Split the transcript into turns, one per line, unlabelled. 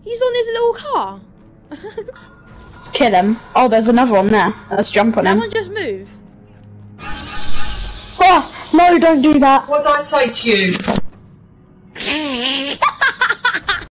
He's on his little car.
Kill him. Oh, there's another one there. Let's jump on him.
That one just move.
Oh, no, don't do that.
What did I say to you?